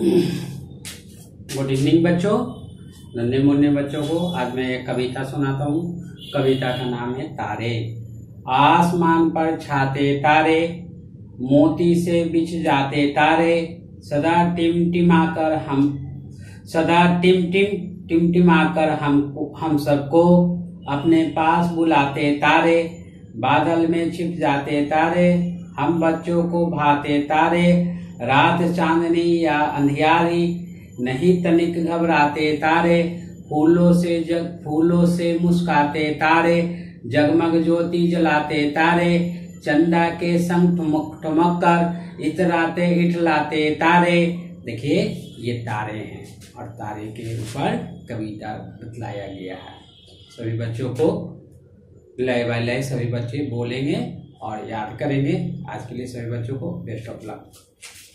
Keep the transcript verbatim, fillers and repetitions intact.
Good evening बच्चों, नन्हे मुन्ने बच्चों को आज मैं एक कविता सुनाता हूँ। कविता का नाम है तारे। आसमान पर छाते तारे, मोती से बिछ जाते तारे, सदा टिमटिमाकर हम सदा टिमटिम टिमटिमाकर हम हम सबको अपने पास बुलाते तारे। बादल में छिप जाते तारे, हम बच्चों को भाते तारे। रात चांदनी या अंधियारी, नहीं तनिक घबराते तारे। फूलों से जग फूलों से मुस्काते तारे, जगमग ज्योति जलाते तारे। चंदा के संग ठुमक ठुमक कर इतराते इठलाते तारे। देखिए ये तारे हैं और तारे के ऊपर कविता बतलाया गया है। सभी बच्चों को लय बाय लय सभी बच्चे बोलेंगे और याद करेंगे। आज के लिए सभी बच्चों को बेस्ट ऑफ लक।